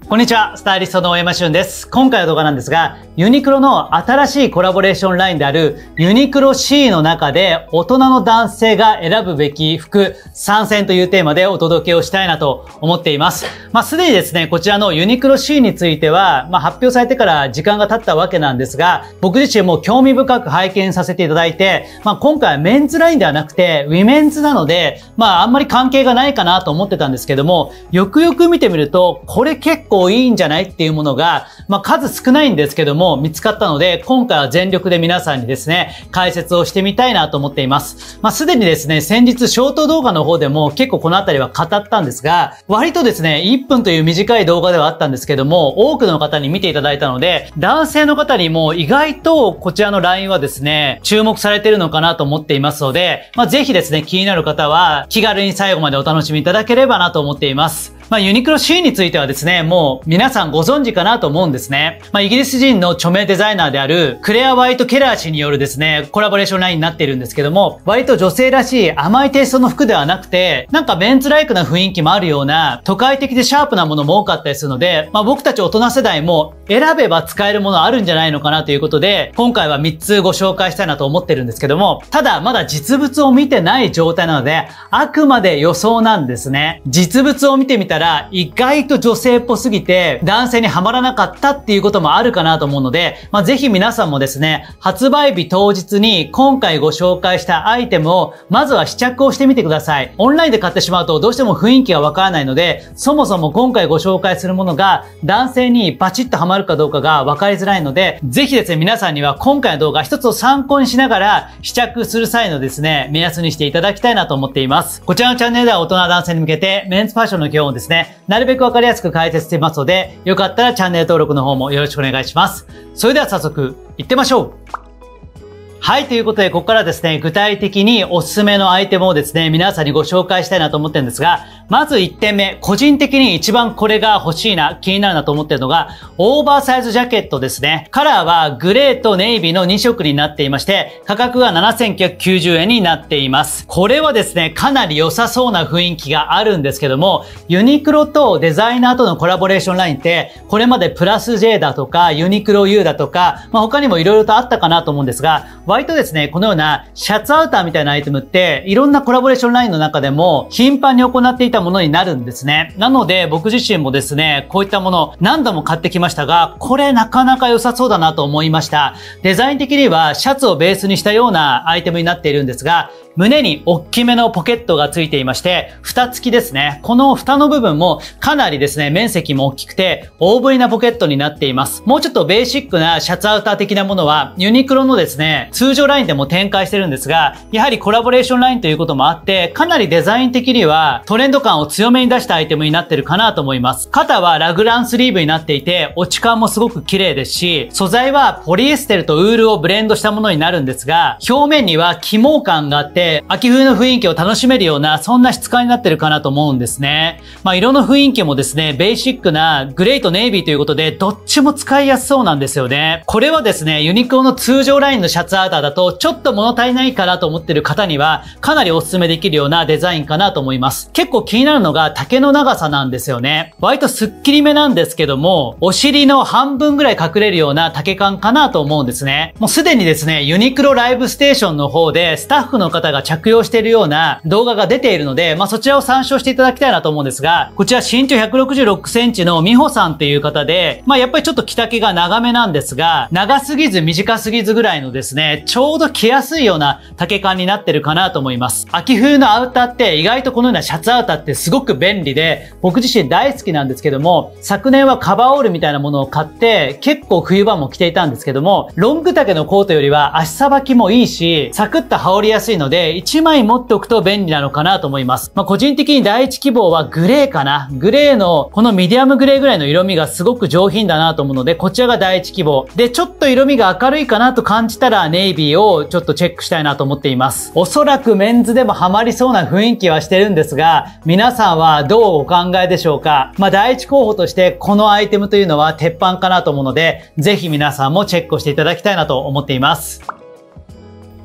こんにちは、スタイリストの大山俊です。今回の動画なんですが、ユニクロの新しいコラボレーションラインであるユニクロ C の中で大人の男性が選ぶべき服参戦というテーマでお届けをしたいなと思っています。すでにですね、こちらのユニクロ C については、発表されてから時間が経ったわけなんですが、僕自身も興味深く拝見させていただいて、今回はメンズラインではなくて、ウィメンズなので、あんまり関係がないかなと思ってたんですけども、よくよく見てみると、これ結構いいんじゃないっていうものが、数少ないんですけども、見つかったので、今回は全力で皆さんにですね、解説をしてみたいなと思っています。すでにですね、先日ショート動画の方でも結構このあたりは語ったんですが、割とですね、1分という短い動画ではあったんですけども、多くの方に見ていただいたので、男性の方にも意外とこちらのラインはですね、注目されているのかなと思っていますので、ぜひですね、気になる方は気軽に最後までお楽しみいただければなと思っています。ユニクロ C についてはですね、もう皆さんご存知かなと思うんですね。イギリス人の著名デザイナーであるクレア・ワイト・ケラー氏によるですね、コラボレーションラインになっているんですけども、割と女性らしい甘いテイストの服ではなくて、なんかメンズライクな雰囲気もあるような、都会的でシャープなものも多かったりするので、僕たち大人世代も選べば使えるものあるんじゃないのかなということで、今回は3つご紹介したいなと思ってるんですけども、ただまだ実物を見てない状態なので、あくまで予想なんですね。実物を見てみたら、意外と女性っぽすぎて男性にはまらなかったっていうこともあるかなと思うので、ぜひ皆さんもですね、発売日当日に今回ご紹介したアイテムをまずは試着をしてみてください。オンラインで買ってしまうとどうしても雰囲気がわからないので、そもそも今回ご紹介するものが男性にバチッとはまるかどうかがわかりづらいので、ぜひですね、皆さんには今回の動画一つを参考にしながら試着する際のですね、目安にしていただきたいなと思っています。こちらのチャンネルでは大人男性に向けてメンズファッションの基本をですね、なるべくわかりやすく解説していますので、よかったらチャンネル登録の方もよろしくお願いします。それでは早速行ってみましょう。はい、ということで、ここからですね、具体的におすすめのアイテムをですね、皆さんにご紹介したいなと思ってるんですが、まず1点目、個人的に一番これが欲しいな、気になるなと思ってるのが、オーバーサイズジャケットですね。カラーはグレーとネイビーの2色になっていまして、価格が7990円になっています。これはですね、かなり良さそうな雰囲気があるんですけども、ユニクロとデザイナーとのコラボレーションラインって、これまでプラス J だとか、ユニクロ U だとか、他にも色々とあったかなと思うんですが、割とですね、このようなシャツアウターみたいなアイテムって、いろんなコラボレーションラインの中でも頻繁に行っていたものになるんですね。なので僕自身もですね、こういったもの何度も買ってきましたが、これなかなか良さそうだなと思いました。デザイン的にはシャツをベースにしたようなアイテムになっているんですが、胸に大きめのポケットがついていまして、蓋付きですね。この蓋の部分もかなりですね、面積も大きくて、大ぶりなポケットになっています。もうちょっとベーシックなシャツアウター的なものは、ユニクロのですね、通常ラインでも展開してるんですが、やはりコラボレーションラインということもあって、かなりデザイン的にはトレンド感を強めに出したアイテムになってるかなと思います。肩はラグランスリーブになっていて、落ち感もすごく綺麗ですし、素材はポリエステルとウールをブレンドしたものになるんですが、表面には起毛感があって、秋冬の雰囲気を楽しめるような、そんな質感になってるかなと思うんですね。色の雰囲気もですね、ベーシックなグレーとネイビーということで、どっちも使いやすそうなんですよね。これはですね、ユニクロの通常ラインのシャツアウターだと、ちょっと物足りないかなと思ってる方には、かなりお勧めできるようなデザインかなと思います。結構気になるのが丈の長さなんですよね。割とスッキリめなんですけども、お尻の半分ぐらい隠れるような丈感かなと思うんですね。もうすでにですね、ユニクロライブステーションの方でスタッフの方が着用しているような動画が出ているので、そちらを参照していただきたいなと思うんですが、こちら身長166センチの美穂さんっていう方で、やっぱりちょっと着丈が長めなんですが、長すぎず短すぎずぐらいのですね、ちょうど着やすいような丈感になってるかなと思います。秋冬のアウターって意外とこのようなシャツアウターってすごく便利で、僕自身大好きなんですけども、昨年はカバーオールみたいなものを買って、結構冬場も着ていたんですけども、ロング丈のコートよりは足さばきもいいし、サクッと羽織りやすいので、1枚持っておくと便利なのかなと思います。個人的に第一希望はグレーかな。グレーのこのミディアムグレーぐらいの色味がすごく上品だなと思うので、こちらが第一希望。で、ちょっと色味が明るいかなと感じたらネイビーをちょっとチェックしたいなと思っています。おそらくメンズでもハマりそうな雰囲気はしてるんですが、皆さんはどうお考えでしょうか？第一候補としてこのアイテムというのは鉄板かなと思うので、ぜひ皆さんもチェックをしていただきたいなと思っています。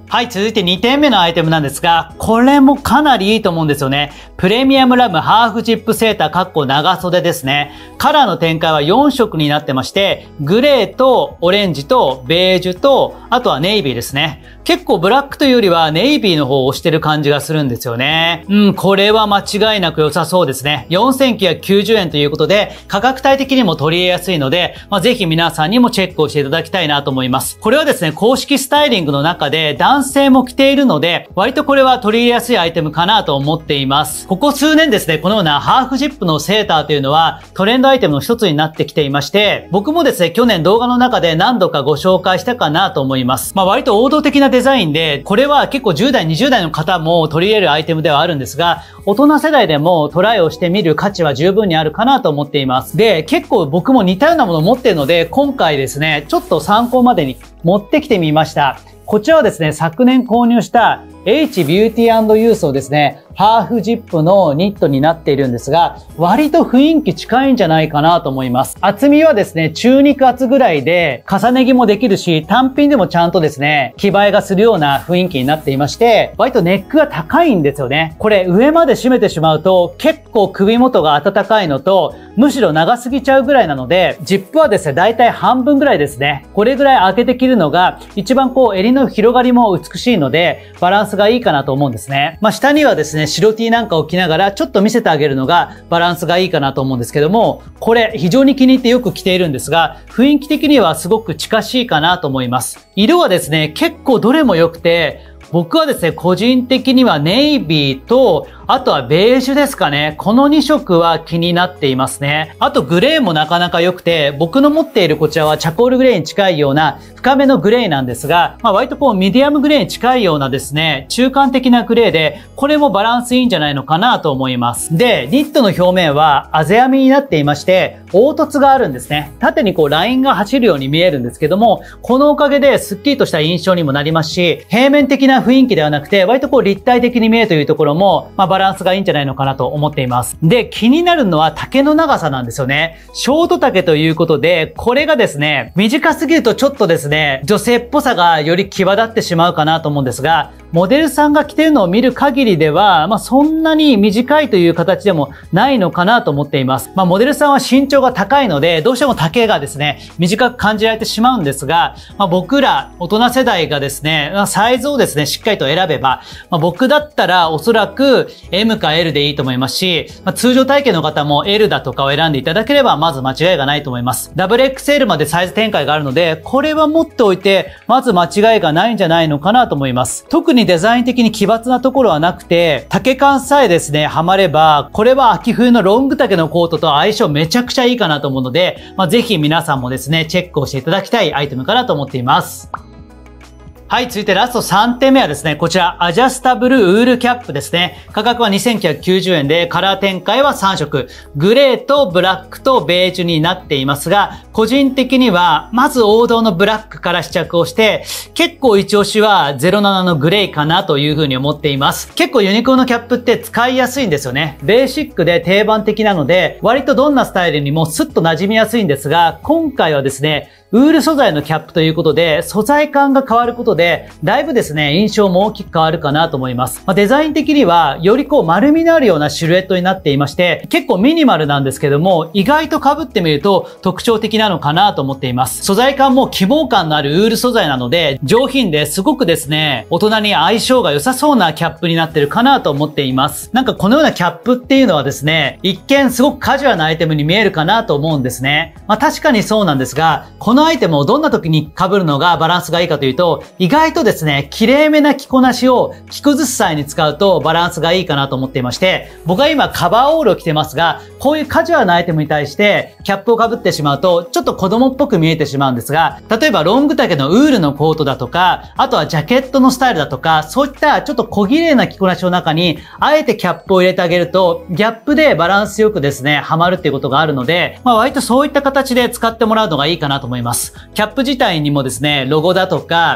はい、続いて2点目のアイテムなんですが、これもかなりいいと思うんですよね。プレミアムラムハーフジップセーター長袖ですね。カラーの展開は4色になってまして、グレーとオレンジとベージュと、あとはネイビーですね。結構ブラックというよりはネイビーの方を押してる感じがするんですよね。これは間違いなく良さそうですね。4990円ということで、価格帯的にも取り入れやすいので、ぜひ皆さんにもチェックをしていただきたいなと思います。これはですね、公式スタイリングの中で男性も着ているので、割とこれは取り入れやすいアイテムかなと思っています。ここ数年ですね、このようなハーフジップのセーターというのはトレンドアイテムの一つになってきていまして、僕もですね、去年動画の中で何度かご紹介したかなと思います。割と王道的なデザインで、これは結構10代、20代の方も取り入れるアイテムではあるんですが、大人世代でもトライをしてみる価値は十分にあるかなと思っています。で、結構僕も似たようなものを持っているので、今回ですね、ちょっと参考までに持ってきてみました。こちらはですね、昨年購入したH ビューティー&ユースをですね、ハーフジップのニットになっているんですが、割と雰囲気近いんじゃないかなと思います。厚みはですね、中肉厚ぐらいで、重ね着もできるし、単品でもちゃんとですね、着映えがするような雰囲気になっていまして、割とネックが高いんですよね。これ上まで締めてしまうと、結構首元が暖かいのと、むしろ長すぎちゃうぐらいなので、ジップはですね、だいたい半分ぐらいですね。これぐらい開けて着るのが、一番襟の広がりも美しいので、バランスがいいかなと思うんですね。下にはですね、白 T なんかを着ながらちょっと見せてあげるのがバランスがいいかなと思うんですけども、これ非常に気に入ってよく着ているんですが、雰囲気的にはすごく近しいかなと思います。色はですね、結構どれも良くて、僕はですね、個人的にはネイビーと、あとはベージュですかね。この2色は気になっていますね。あとグレーもなかなか良くて、僕の持っているこちらはチャコールグレーに近いような深めのグレーなんですが、割とミディアムグレーに近いようなですね、中間的なグレーで、これもバランスいいんじゃないのかなと思います。で、ニットの表面はあぜ編みになっていまして、凹凸があるんですね。縦にラインが走るように見えるんですけども、このおかげでスッキリとした印象にもなりますし、平面的な雰囲気ではなくて、割と立体的に見えるというところも、バランスがいいんじゃないのかなと思っています。で、気になるのは丈の長さなんですよね。ショート丈ということで、これがですね、短すぎるとちょっとですね、女性っぽさがより際立ってしまうかなと思うんですが、モデルさんが着てるのを見る限りでは、そんなに短いという形でもないのかなと思っています。モデルさんは身長が高いので、どうしても丈がですね、短く感じられてしまうんですが、僕ら大人世代がですね、サイズをですね、しっかりと選べば、僕だったらおそらく M か L でいいと思いますし、通常体型の方も L だとかを選んでいただければ、まず間違いがないと思います。XXL までサイズ展開があるので、これは持っておいて、まず間違いがないんじゃないのかなと思います。特にデザイン的に奇抜なところはなくて、丈感さえですね、はまれば、これは秋冬のロング丈のコートと相性めちゃくちゃいいかなと思うので、ぜひ皆さんもですね、チェックをしていただきたいアイテムかなと思っています。はい、続いてラスト3点目はですね、こちら、アジャスタブルウールキャップですね。価格は2990円で、カラー展開は3色。グレーとブラックとベージュになっていますが、個人的には、まず王道のブラックから試着をして、結構一押しは07のグレーかなというふうに思っています。結構ユニクロのキャップって使いやすいんですよね。ベーシックで定番的なので、割とどんなスタイルにもスッと馴染みやすいんですが、今回はですね、ウール素材のキャップということで、素材感が変わることで、だいぶですね、印象も大きく変わるかなと思います。デザイン的には、より丸みのあるようなシルエットになっていまして、結構ミニマルなんですけども、意外と被ってみると特徴的なのかなと思っています。素材感も希望感のあるウール素材なので、上品ですごくですね、大人に相性が良さそうなキャップになってるかなと思っています。このようなキャップっていうのはですね、一見すごくカジュアルなアイテムに見えるかなと思うんですね。確かにそうなんですが、このアイテムをどんな時に被るのがバランスがいいかというと、意外とですね、綺麗めな着こなしを着崩す際に使うとバランスがいいかなと思っていまして、僕は今カバーオールを着てますが、こういうカジュアルなアイテムに対してキャップを被ってしまうと、ちょっと子供っぽく見えてしまうんですが、例えばロング丈のウールのコートだとか、あとはジャケットのスタイルだとか、そういったちょっと小綺麗な着こなしの中に、あえてキャップを入れてあげると、ギャップでバランスよくですね、はまるっていうことがあるので、割とそういった形で使ってもらうのがいいかなと思います。キャップ自体にもですね、ロゴだとか、何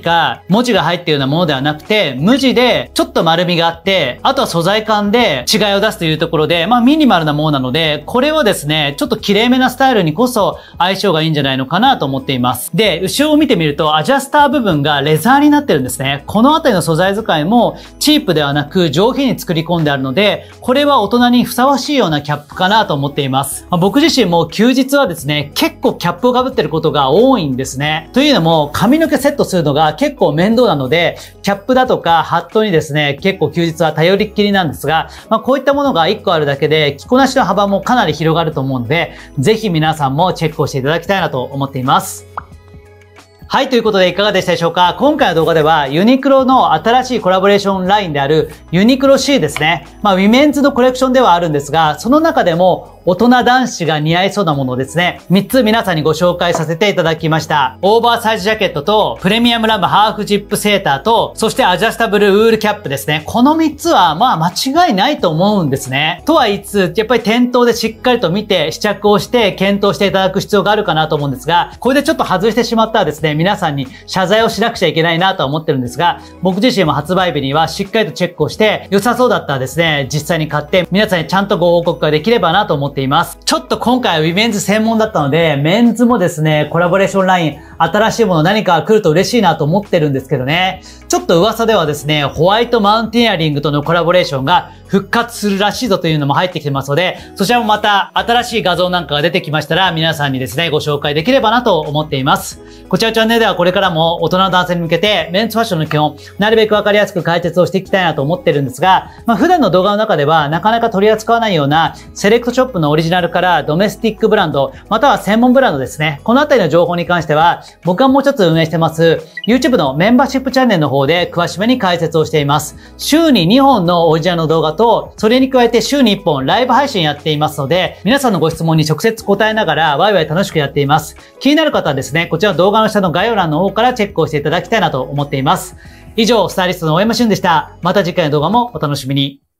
か文字が入っているようなものではなくて、無地でちょっと丸みがあって、あとは素材感で違いを出すというところで、ミニマルなものなので、これはですね、ちょっと綺麗めなスタイルにこそ相性がいいんじゃないのかなと思っています。で、後ろを見てみると、アジャスター部分がレザーになってるんですね。このあたりの素材使いもチープではなく上品に作り込んであるので、これは大人にふさわしいようなキャップかなと思っています。僕自身も休日はですね、結構キャップを被ってることが多いんですね。というのも、髪の毛セットするのが結構面倒なので、キャップだとかハットにですね、結構休日は頼りっきりなんですが、こういったものが1個あるだけで、着こなしの幅もかなり広がると思うので、ぜひ皆さんもチェックをしていただきたいなと思っています。はい、ということでいかがでしたでしょうか。今回の動画ではユニクロの新しいコラボレーションラインであるユニクロ C ですね。ウィメンズのコレクションではあるんですが、その中でも大人男子が似合いそうなものをですね、3つ皆さんにご紹介させていただきました。オーバーサイズジャケットと、プレミアムラムハーフジップセーターと、そしてアジャスタブルウールキャップですね。この3つは間違いないと思うんですね。とは言いつつ、やっぱり店頭でしっかりと見て試着をして検討していただく必要があるかなと思うんですが、これでちょっと外してしまったらですね、皆さんに謝罪をしなくちゃいけないなとは思ってるんですが、僕自身も発売日にはしっかりとチェックをして、良さそうだったらですね、実際に買って皆さんにちゃんとご報告ができればなと思っています。ちょっと今回はウィメンズ専門だったので、メンズもですね、コラボレーションライン、新しいもの何か来ると嬉しいなと思ってるんですけどね。ちょっと噂ではですね、ホワイトマウンテンイヤリングとのコラボレーションが復活するらしいぞというのも入ってきてますので、そちらもまた新しい画像なんかが出てきましたら、皆さんにですね、ご紹介できればなと思っています。こちらのチャンネルではこれからも大人の男性に向けてメンズファッションの基本、なるべくわかりやすく解説をしていきたいなと思ってるんですが、普段の動画の中ではなかなか取り扱わないようなセレクトショップのオリジナルからドメスティックブランド、または専門ブランドですね。このあたりの情報に関しては、僕がもう一つ運営してます YouTube のメンバーシップチャンネルの方で詳しめに解説をしています。週に2本のオリジナルの動画と、それに加えて週に1本ライブ配信やっていますので、皆さんのご質問に直接答えながらワイワイ楽しくやっています。気になる方はですね、こちらの動画の下の概要欄の方からチェックをしていただきたいなと思っています。以上、スタイリストの大山俊でした。また次回の動画もお楽しみに。